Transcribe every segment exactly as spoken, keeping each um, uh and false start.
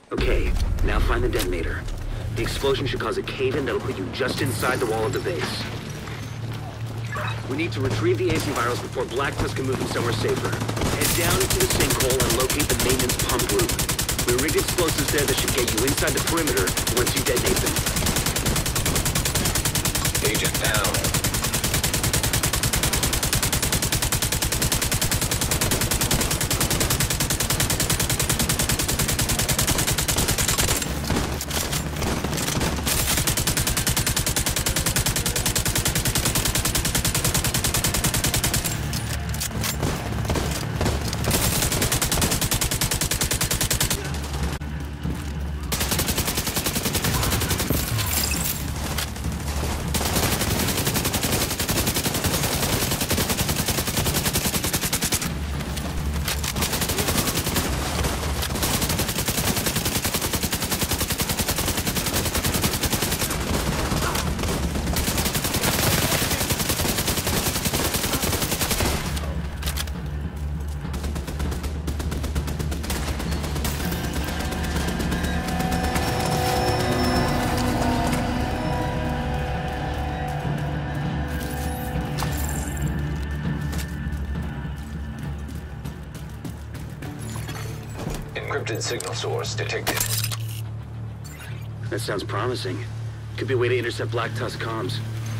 Okay, now find the detonator. The explosion should cause a cave-in that'll put you just inside the wall of the base. We need to retrieve the antivirals before Black Tusk can move them somewhere safer. Head down into the sinkhole and locate the maintenance pump room. We rigged explosives there that should get you inside the perimeter once you detonate them. Agent down. Encrypted signal source detected. That sounds promising. Could be a way to intercept Black Tusk comms.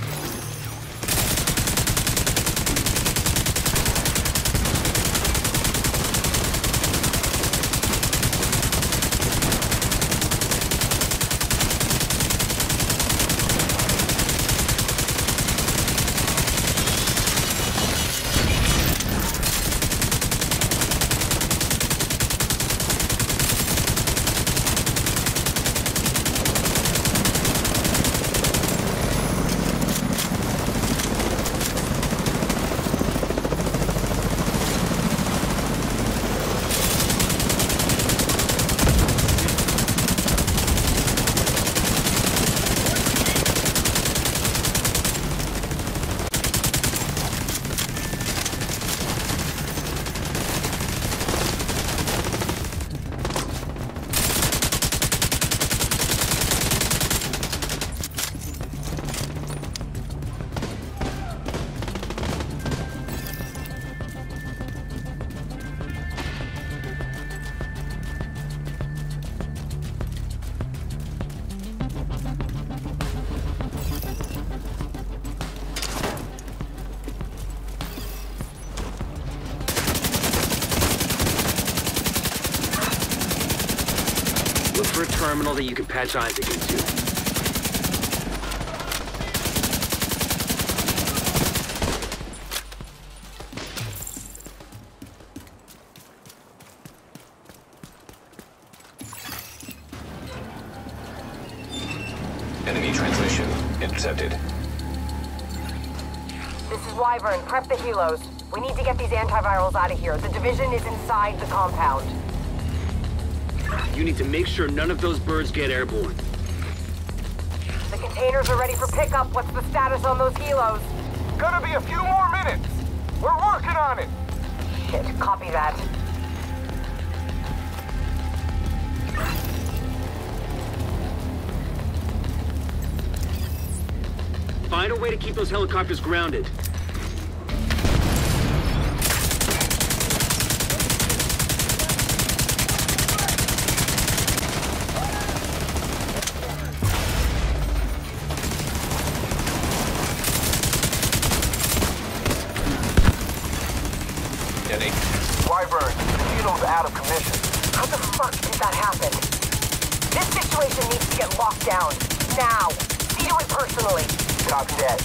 Look for a terminal that you can patch Isaac into. Enemy transmission intercepted. This is Wyvern. Prep the helos. We need to get these antivirals out of here. The division is inside the compound. You need to make sure none of those birds get airborne. The containers are ready for pickup. What's the status on those helos? Gonna be a few more minutes. We're working on it. Shit, copy that. Find a way to keep those helicopters grounded. Wyvern, the helo's out of commission. How the fuck did that happen? This situation needs to get locked down. Now. See to it personally. Copy that.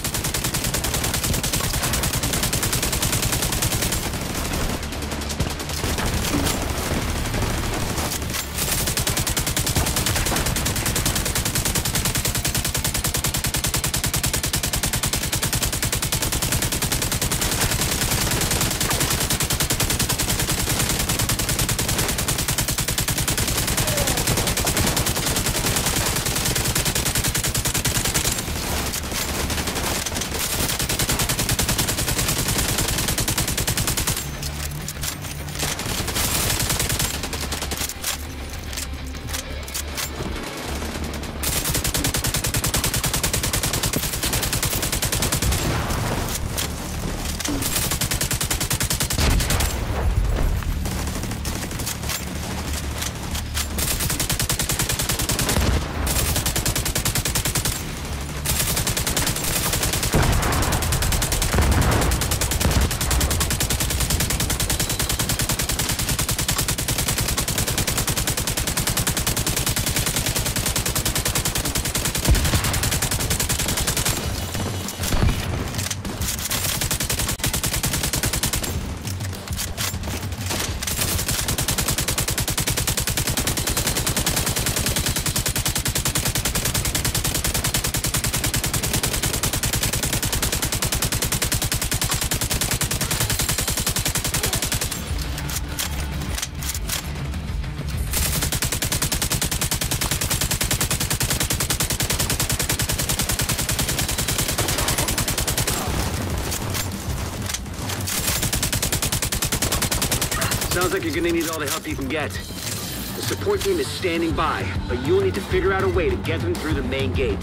Sounds like you're gonna need all the help you can get. The support team is standing by, but you'll need to figure out a way to get them through the main gate.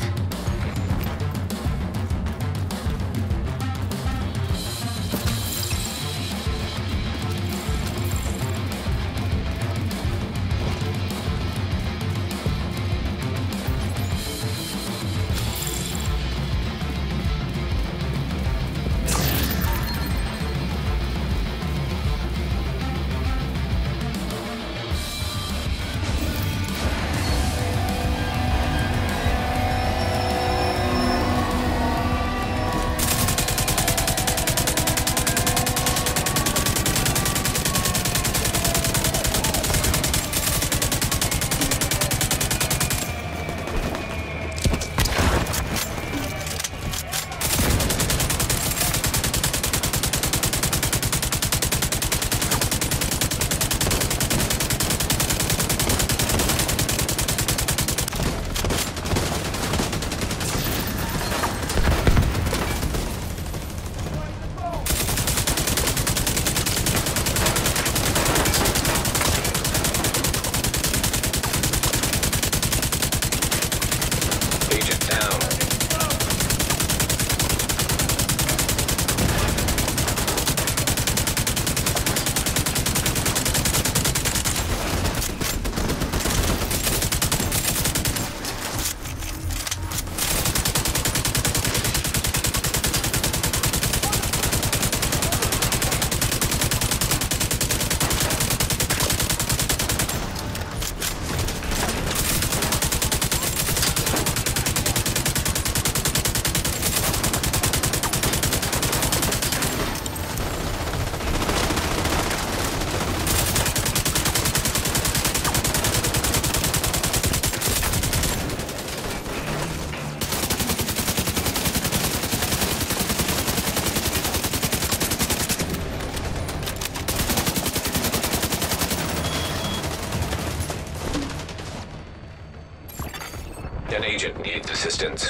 An agent needs assistance.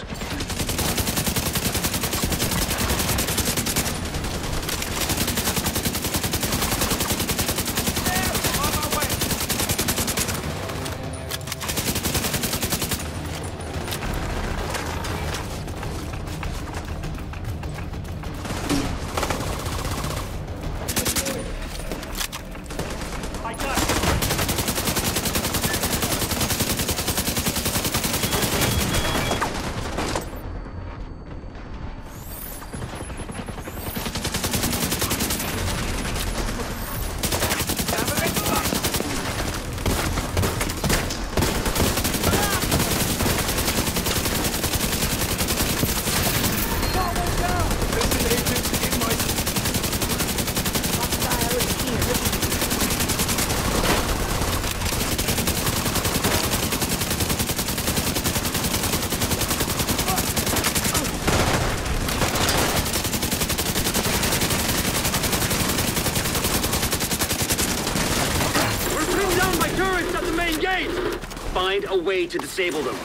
Find a way to disable them.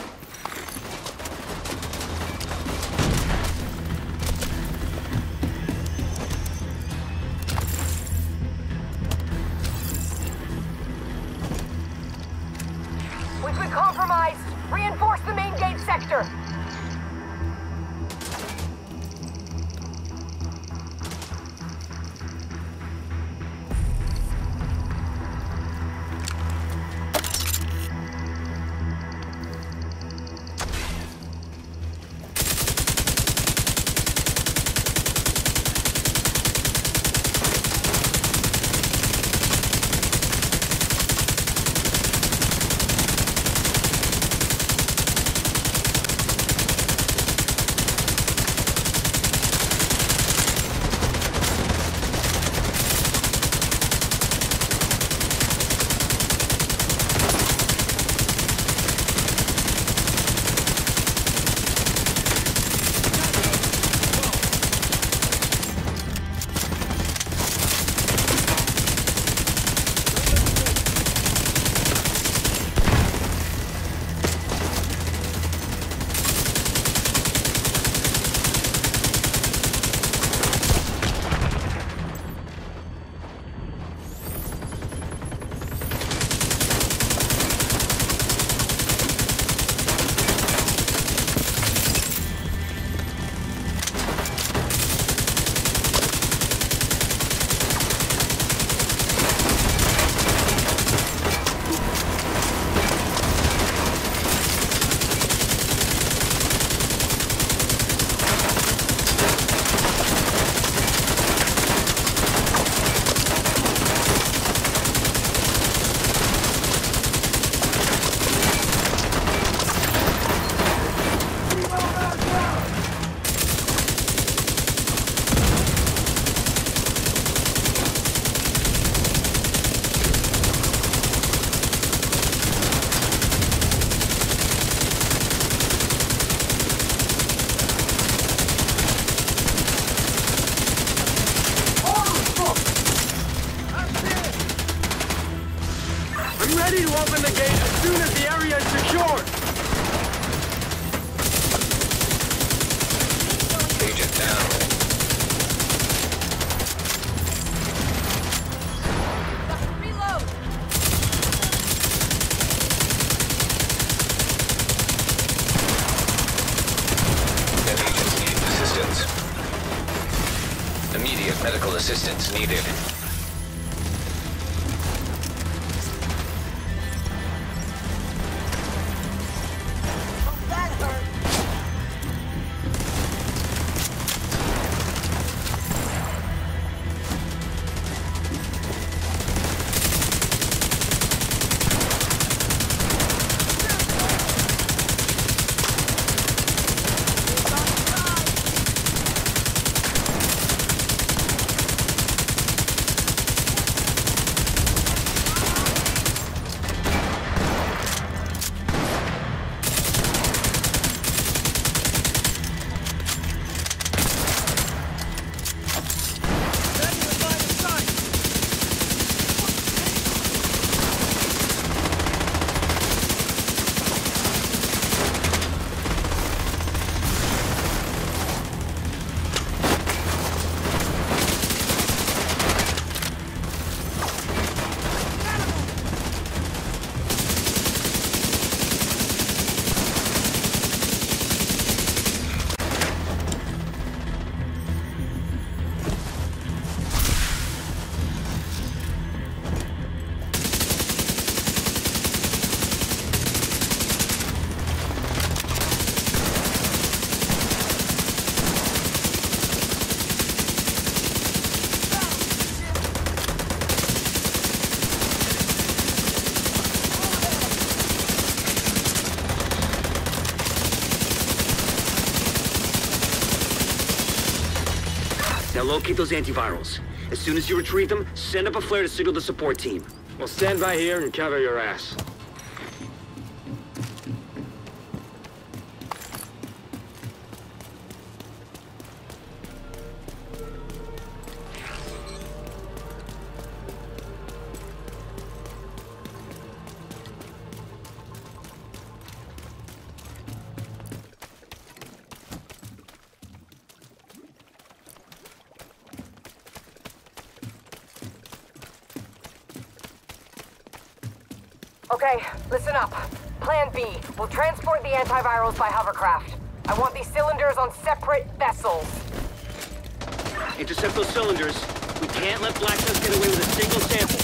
We've been compromised. Reinforce the main gate sector. open the gate as soon as the area is secured. Agent down. Immediate medical assistance needed. That hurt. Now locate those antivirals. As soon as you retrieve them, send up a flare to signal the support team. We'll stand by here and cover your ass. Okay, listen up. Plan B. We'll transport the antivirals by hovercraft. I want these cylinders on separate vessels. Intercept those cylinders. We can't let Black Tusk get away with a single sample.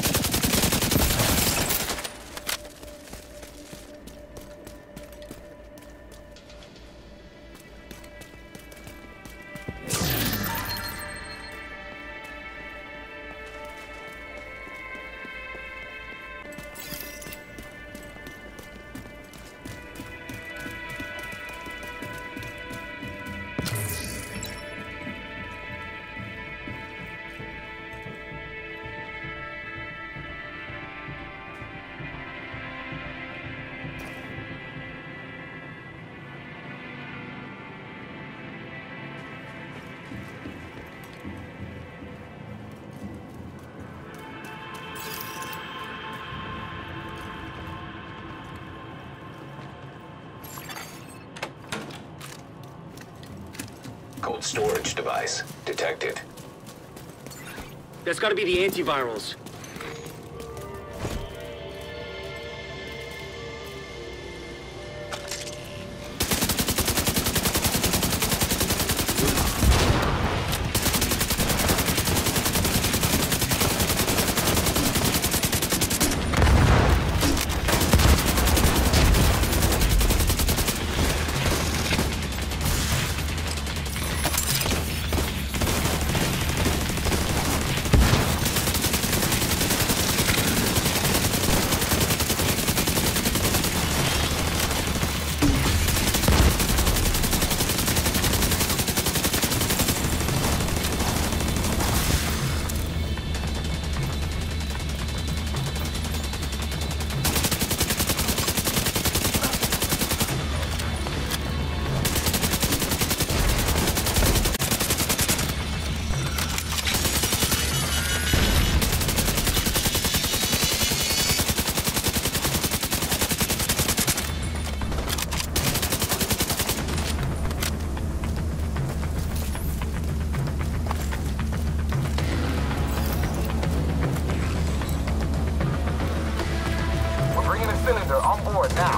Cold storage device detected. That's gotta be the antivirals. Now.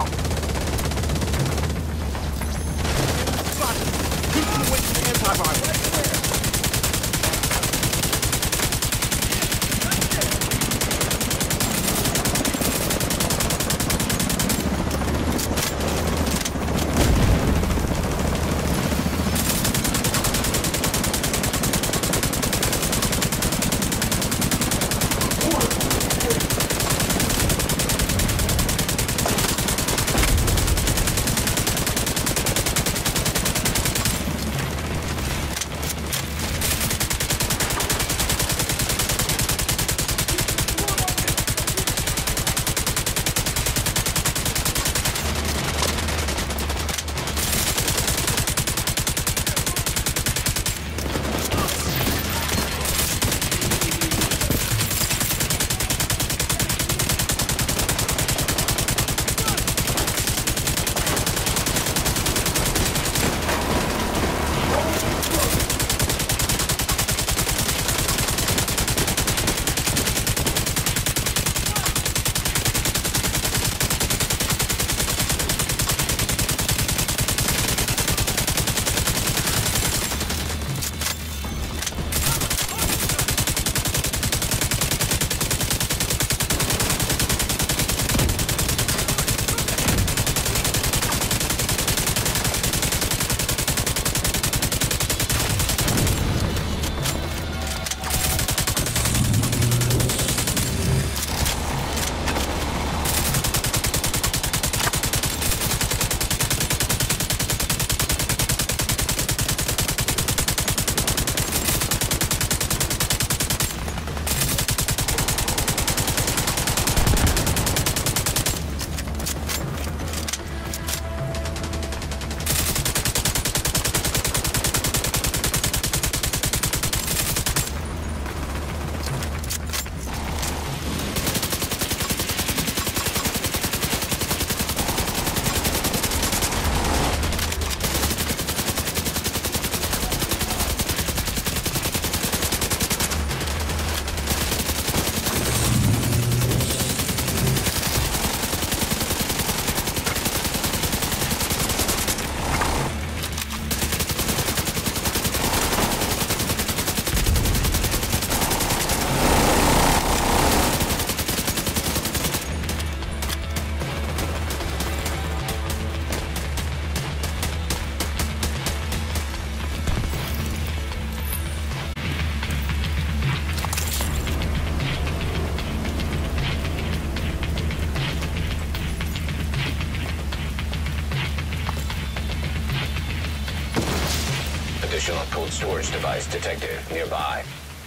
Additional cold storage device detected nearby.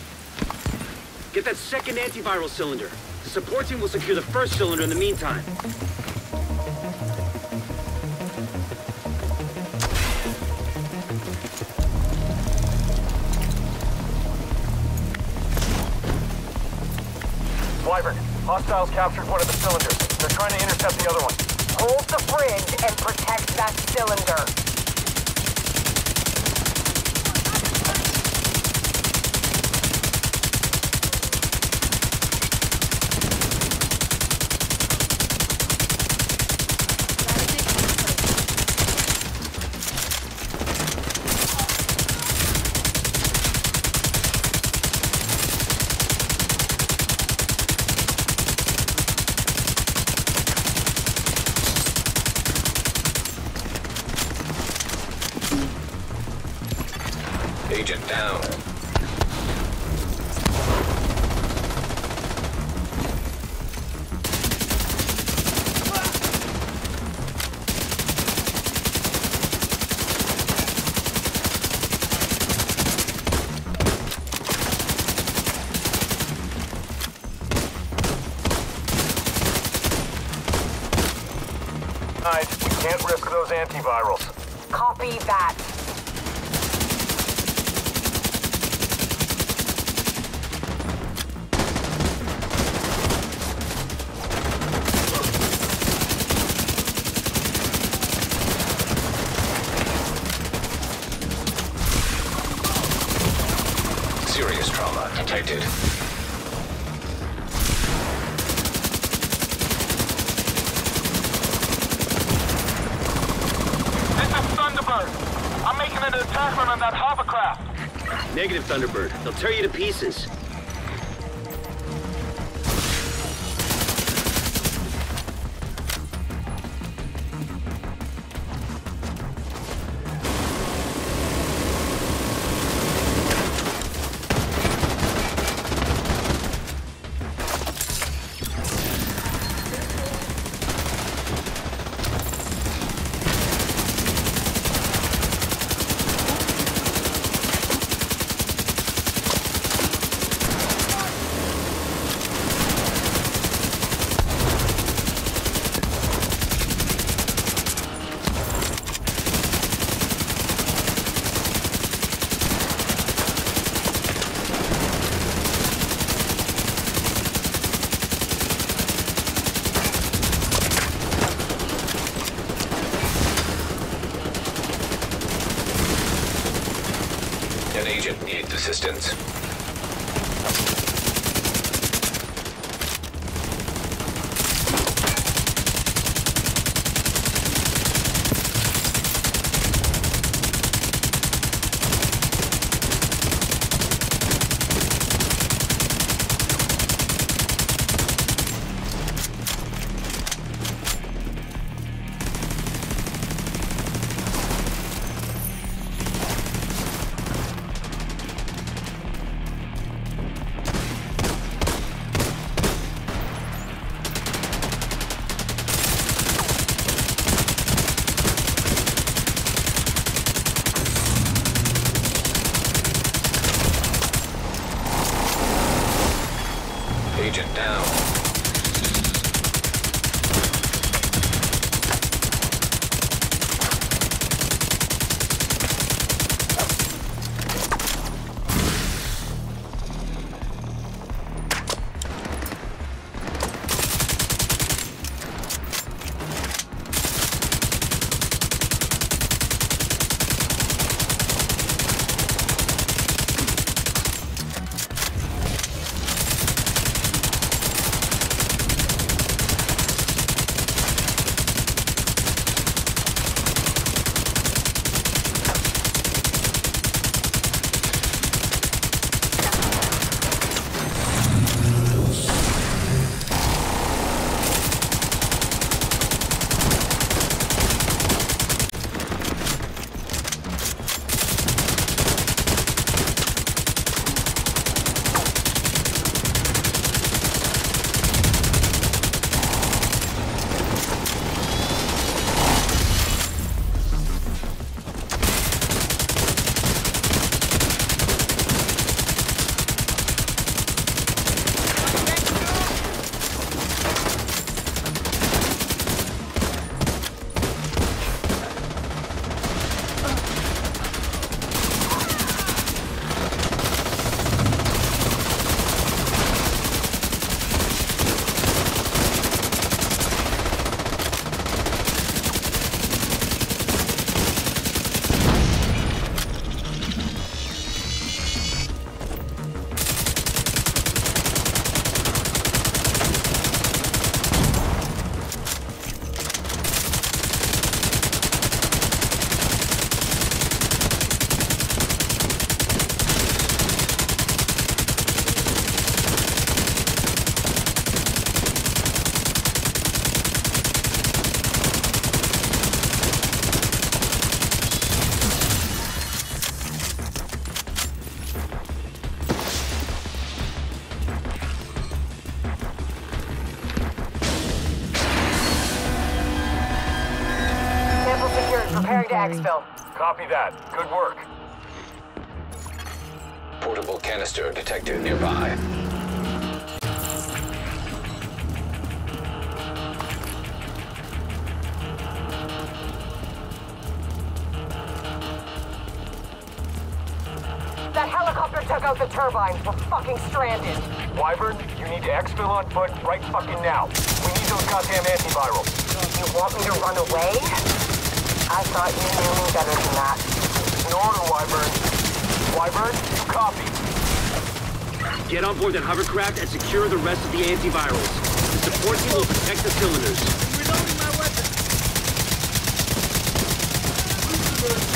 Get that second antiviral cylinder. The support team will secure the first cylinder in the meantime. Wyvern, hostiles captured one of the cylinders. They're trying to intercept the other one. Hold the bridge and protect that cylinder. Agent down. Guys, we can't risk those antivirals. Copy that. Serious trauma detected. Thunderbird. I'm making an attack run on that hovercraft. Negative, Thunderbird. They'll tear you to pieces. An agent needs assistance. Agent down. Preparing to exfil. Copy that. Good work. Portable canister detected nearby. That helicopter took out the turbines. We're fucking stranded. Wyvern, you need to exfil on foot right fucking now. We need those goddamn antivirals. You want me to run away? I thought you knew me better than that. In order, Wyvern. Wyvern, you copy. Get on board that hovercraft and secure the rest of the antivirals. The support team will protect the cylinders. Reloading my weapon.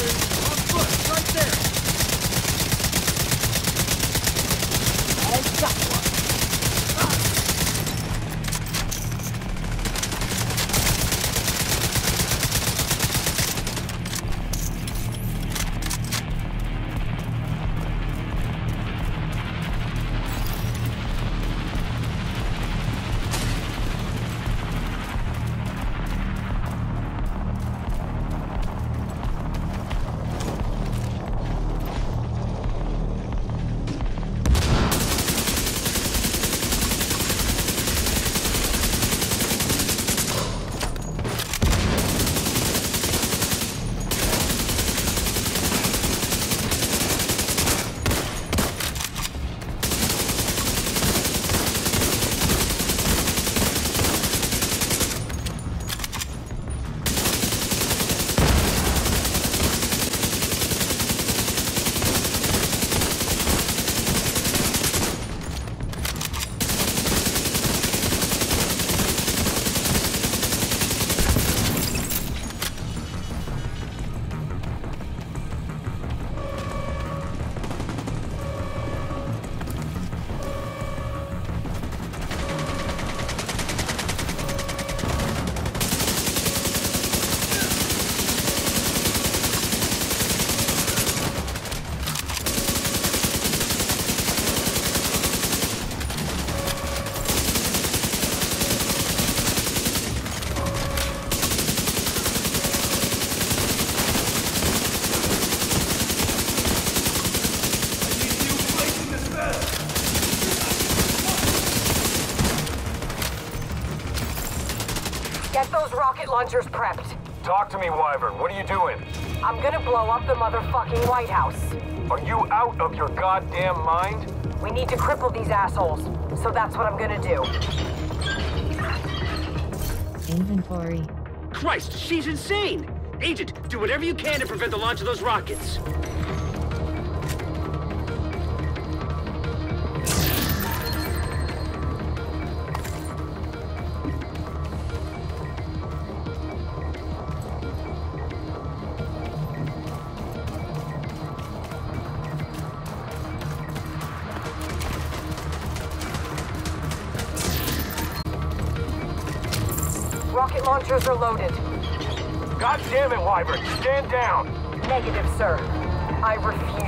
Get those rocket launchers prepped. Talk to me, Wyvern. What are you doing? I'm gonna blow up the motherfucking White House. Are you out of your goddamn mind? We need to cripple these assholes, so that's what I'm gonna do. Inventory. Christ, she's insane! Agent, do whatever you can to prevent the launch of those rockets. Rocket launchers are loaded. God damn it, Wyvern! Stand down! Negative, sir. I refuse.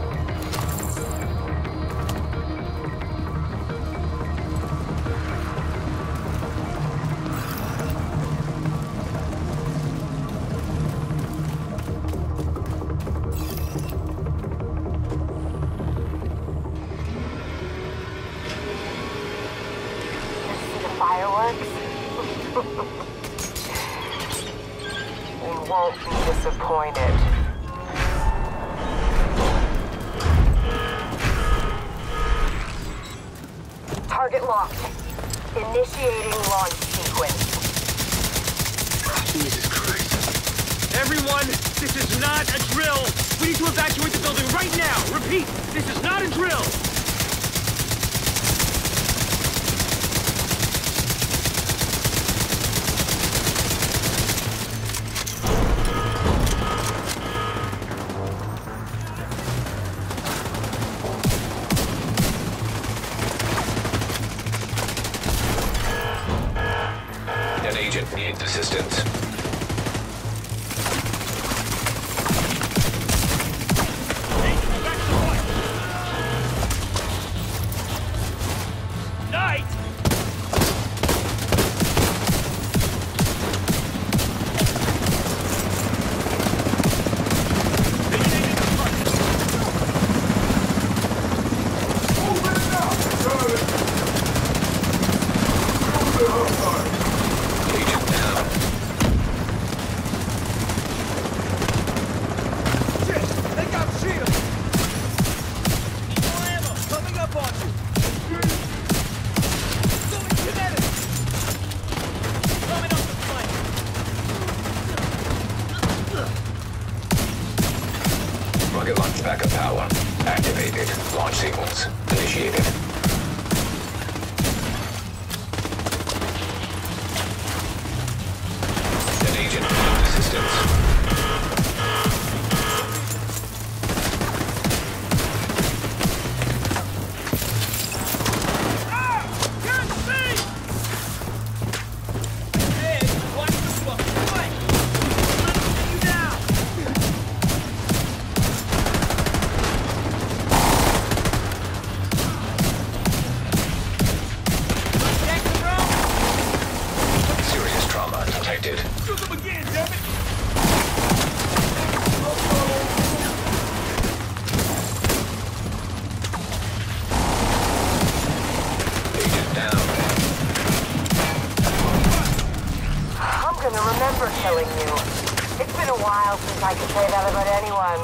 You see the fireworks? We won't be disappointed. Target locked. Initiating launch sequence. Jesus Christ. Everyone, this is not a drill! We need to evacuate the building right now! Repeat, this is not a drill! An agent needs assistance. Night! Agent down. They got shields! Need more ammo! Coming up on you! Going kinetic! Coming up the flank! Rocket launch backup power activated. Launch sequence initiated. An agent needs assistance. Hey, watch the fucking flank! Let you down! Take the drone! Serious trauma detected. Shoot them again, damn it! Agent down. I'm gonna remember killing you. It's been a while since I could say that about anyone.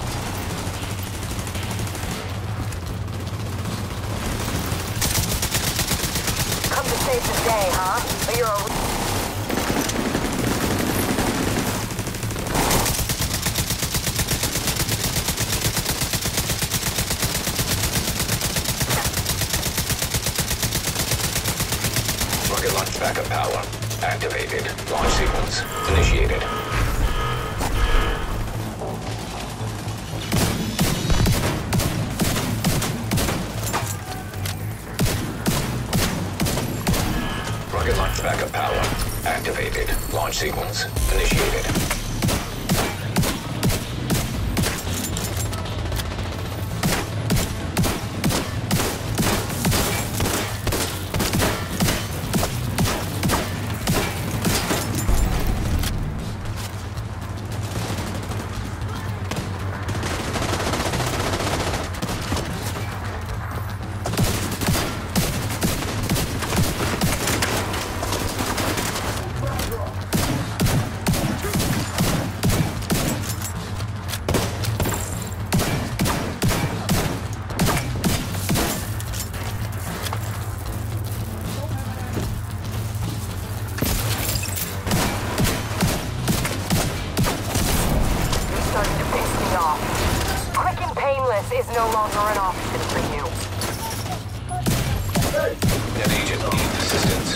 Come to save the day, huh? But you're a... Rocket launch backup power activated. Launch sequence initiated. Rocket launch backup power activated. Launch sequence initiated. Run off is gonna free you. An agent needs assistance.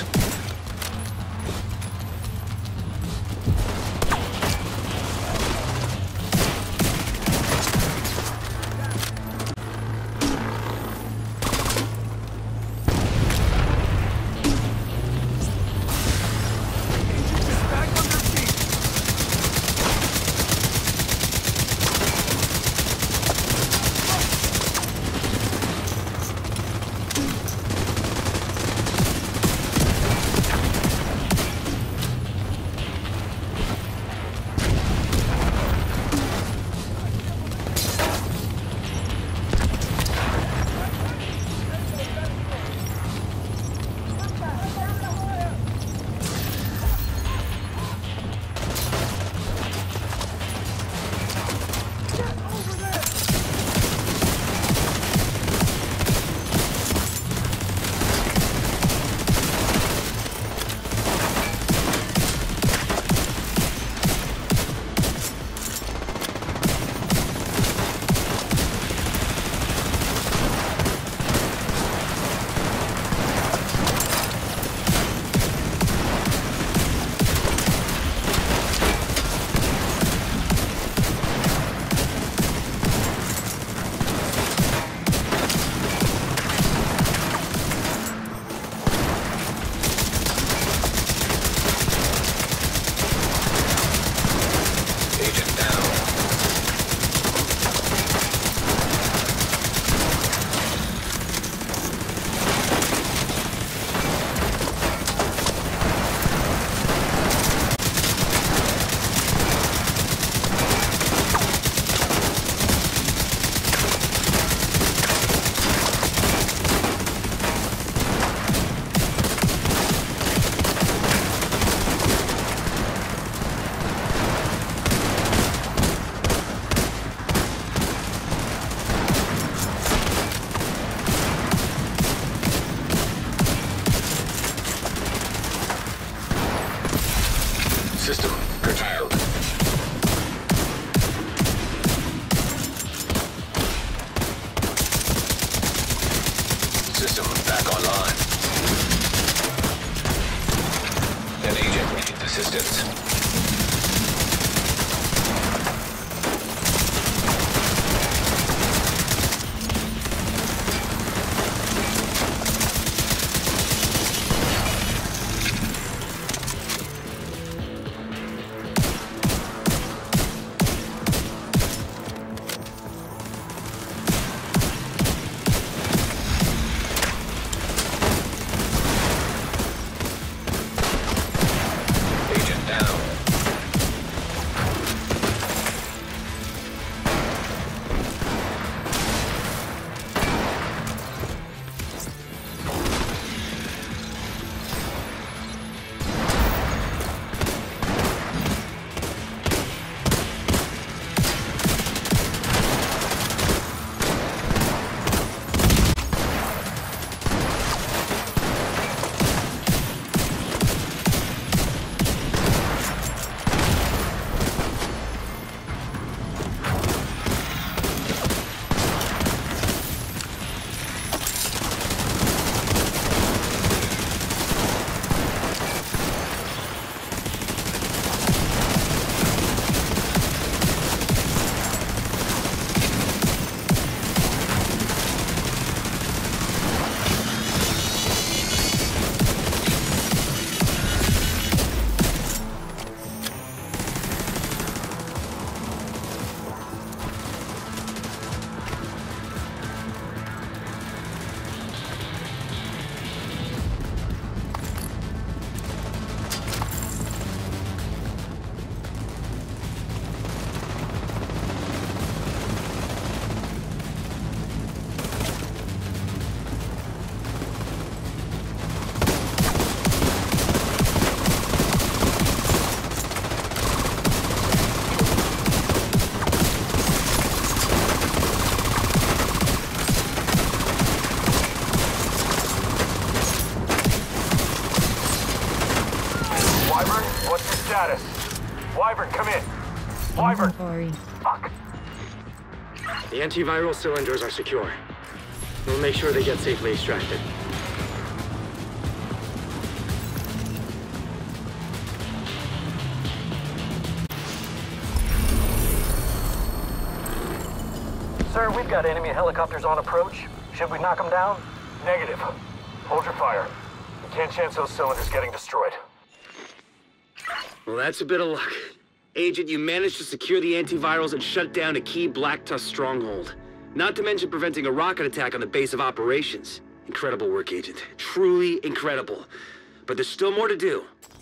System curtailed. System back online. An agent needs assistance. Wyvern, come in. Wyvern. Inventory. Fuck. The antiviral cylinders are secure. We'll make sure they get safely extracted. Sir, we've got enemy helicopters on approach. Should we knock them down? Negative. Hold your fire. We can't chance those cylinders getting destroyed. Well, that's a bit of luck. Agent, you managed to secure the antivirals and shut down a key Black Tusk stronghold. Not to mention preventing a rocket attack on the base of operations. Incredible work, Agent. Truly incredible. But there's still more to do.